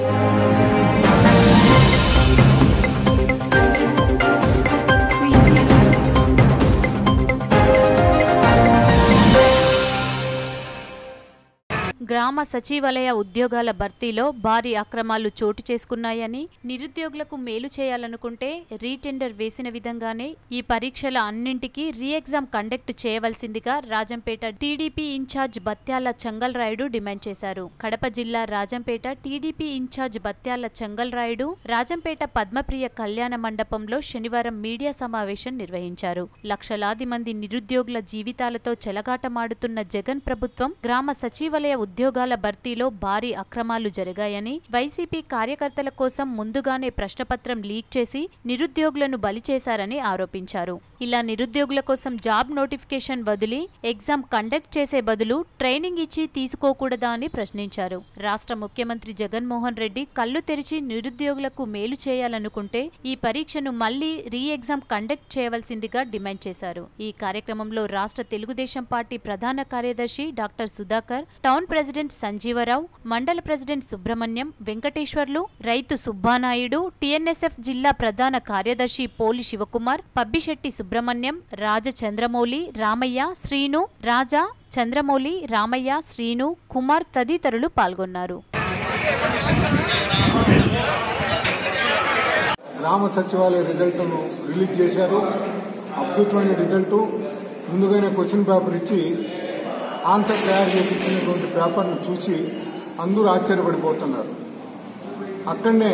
గ్రామ సచివాలయ ఉద్యోగాల భర్తీలో భారీ అక్రమాలు చోటు చేసుకున్నాయని, నిరుద్యోగులకు మేలు చేయాలనుకుంటే రీటెండర్ వేసిన విధంగానే ఈ పరీక్షల అన్నింటికీ రీ ఎగ్జామ్ కండక్ట్ చేయవలసిందిగా Rajampet TDP in-charge Batyala Chengalrayudu demand చేశారు. కడప జిల్లా రాజంపేట టీడీపీ ఇన్ఛార్జ్ బత్యాల చెంగల్రాయుడు రాజంపేట పద్మప్రియ కళ్యాణ మండపంలో శనివారం మీడియా సమావేశం నిర్వహించారు. లక్షలాది మంది నిరుద్యోగుల జీవితాలతో చెలగాటమాడుతున్న జగన్ ప్రభుత్వం గ్రామ సచివాలయ ఉద్యోగాల భర్తీలో భారీ అక్రమాలు జరిగాయని, వైసీపీ కార్యకర్తల కోసం ముందుగానే ప్రశ్నపత్రం లీక్ చేసి నిరుద్యోగులను బలి చేశారని ఆరోపించారు. ఇలా నిరుద్యోగుల కోసం జాబ్ నోటిఫికేషన్ వదిలి ఎగ్జామ్ కండక్ట్ చేసే బదులు ట్రైనింగ్ ఇచ్చి తీసుకోకూడదా అని ప్రశ్నించారు. రాష్ట్ర ముఖ్యమంత్రి జగన్మోహన్ రెడ్డి కళ్లు తెరిచి నిరుద్యోగులకు మేలు చేయాలనుకుంటే ఈ పరీక్షను మళ్లీ రీ ఎగ్జామ్ కండక్ట్ చేయవలసిందిగా డిమాండ్ చేశారు. ఈ కార్యక్రమంలో రాష్ట్ర తెలుగుదేశం పార్టీ ప్రధాన కార్యదర్శి doctor Sudhakar, town president Sanjeevarao, మండల ప్రెసిడెంట్ సుబ్రహ్మణ్యం, వెంకటేశ్వర్లు, రైతు సుబ్బానాయుడు, టీఎన్ఎస్ఎఫ్ జిల్లా ప్రధాన కార్యదర్శి పోలి శివకుమార్, పబ్బిశెట్టి సుబ్రహ్మణ్యం, రాజ చంద్రమౌళి, రామయ్య, శ్రీను, రాజా, చంద్రమౌళి, రామయ్య, శ్రీను, కుమార్ తదితరులు పాల్గొన్నారు. గ్రామ సచివాలయ రిజల్ట్ను రిలీజ్ చేశారు. అద్భుతమైన రిజల్ట్. ముందుగానే క్వశ్చన్ పేపర్ ఇచ్చి ఆన్సర్ తయారు చేసి ఇచ్చినటువంటి పేపర్ను చూసి అందరూ ఆశ్చర్యపడిపోతున్నారు. అక్కడనే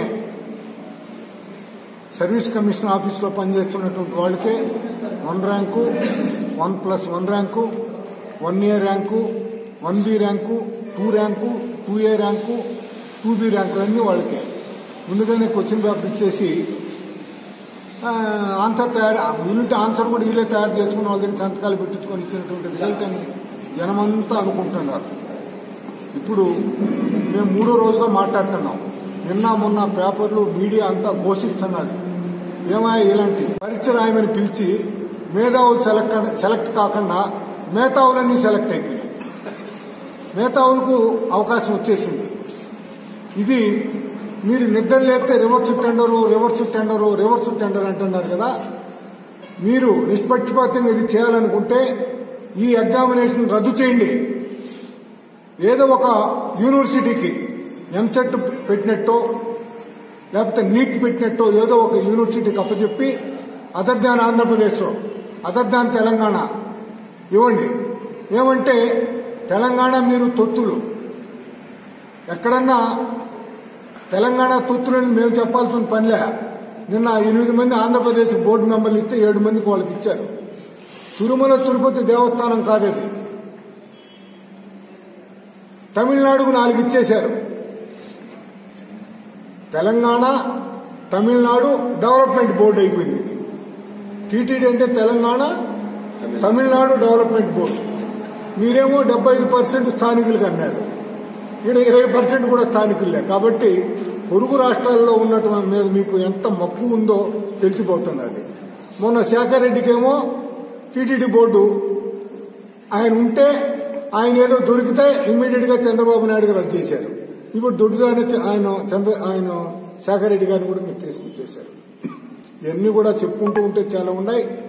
సర్వీస్ కమిషన్ ఆఫీసులో పనిచేస్తున్నటువంటి వాళ్ళకే 1 rank, 1+1 rank, 1A rank, 1B rank, 2 rank, 2A rank, 2B ర్యాంకులన్నీ వాళ్ళకే ముందుగానే క్వశ్చన్ పేపర్ ఇచ్చేసి ఆన్సర్ యూనిట్ ఆన్సర్ కూడా వీళ్ళే తయారు చేసుకుని వాళ్ళ దగ్గర సంతకాలు పెట్టించుకొని ఇచ్చినటువంటి రిజల్ట్ అని జనమంతా అనుకుంటున్నారు. ఇప్పుడు మేము 3వ రోజుగా మాట్లాడుతున్నాం. నిన్న మొన్న పేపర్లు మీడియా అంతా ఘోషిస్తున్నది. ఏమయ్యా ఇలాంటి పరీక్ష రాయమని పిలిచి మేధావులు సెలెక్ట్ కాకుండా మేధావులన్నీ సెలెక్ట్ అయిపోయాయి. మేధావులకు అవకాశం వచ్చేసింది. ఇది మీరు నిద్ర లేస్తే రివర్స్ టెండర్ అంటున్నారు కదా. మీరు నిష్పక్షపాతంగా ఇది చేయాలనుకుంటే ఈ ఎగ్జామినేషన్ రద్దు చేయండి. ఏదో ఒక యూనివర్సిటీకి ఎంసెట్ పెట్టినట్టో లేకపోతే నీట్ పెట్టినట్టో ఏదో ఒక యూనివర్సిటీకి అప్పచెప్పి other than Andhra Pradesh, other than Telangana ఇవ్వండి. ఏమంటే తెలంగాణ మీరు తొత్తులు. ఎక్కడన్నా తెలంగాణ తొత్తులని మేము చెప్పాల్సిన పనిలే. నిన్న 8 మంది ఆంధ్రప్రదేశ్ బోర్డు మెంబర్లు ఇస్తే 7 మందికి వాళ్ళకి ఇచ్చారు. తిరుమల తిరుపతి దేవస్థానం కాదది. తమిళనాడుకు 4 ఇచ్చేశారు. తెలంగాణ తమిళనాడు డెవలప్మెంట్ బోర్డు అయిపోయింది. టీటీడీ అంటే తెలంగాణ తమిళనాడు డెవలప్మెంట్ బోర్డు. మీరేమో 75% స్థానికులకు అన్నారు. ఇక్కడ 20% కూడా స్థానికులే. కాబట్టి పొరుగు రాష్ట్రాల్లో ఉన్నటువంటి మీద మీకు ఎంత మక్కువ ఉందో తెలిసిపోతున్నది. మొన్న శేఖర్ రెడ్డికేమో టీటీడీ బోర్డు ఆయన ఉంటే ఆయన ఏదో దొరికితే ఇమ్మీడియట్ గా చంద్రబాబు నాయుడు గారు రద్దు చేశారు. ఇప్పుడు దొడ్డుగానే ఆయన శేఖర్ రెడ్డి గారిని కూడా మీరు తీసుకొచ్చేశారు. ఇవన్నీ కూడా చెప్పుకుంటూ ఉంటే చాలా ఉన్నాయి.